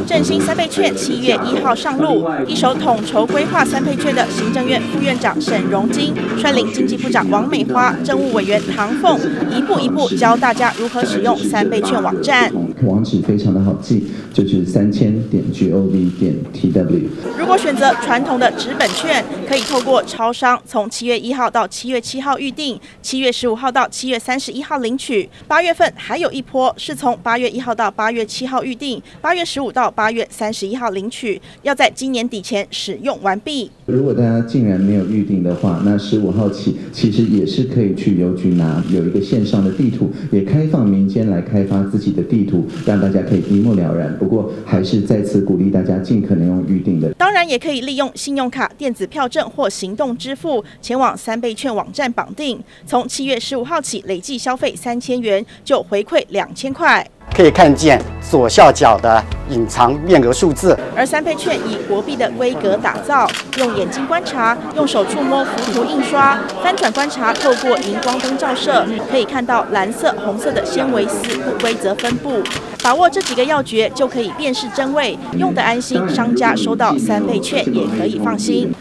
振兴3倍券7月1号上路，一手统筹规划3倍券的行政院副院长沈荣金率领经济部长王美花、政务委员唐凤，一步一步教大家如何使用3倍券网站。 网址非常的好记，就是3000.gov.tw。 如果选择传统的纸本券，可以透过超商从7月1号到7月7号预订，7月15号到7月31号领取。8月份还有一波是从8月1号到8月7号预订，8月15到8月31号领取，要在今年底前使用完毕。 如果大家竟然没有预定的话，那15号起其实也是可以去邮局拿，有一个线上的地图，也开放民间来开发自己的地图，让大家可以一目了然。不过还是再次鼓励大家尽可能用预定的。 当然也可以利用信用卡、电子票证或行动支付前往3倍券网站绑定，从7月15号起累计消费3000元就回馈2000块。 可以看见左下角的隐藏面额数字。 而3倍券以国币的规格打造，用眼睛观察，用手触摸浮图印刷，翻转观察，透过荧光灯照射，可以看到蓝色、红色的纤维丝不规则分布。把握这几个要诀，就可以辨识真伪，用得安心。商家收到3倍券也可以放心。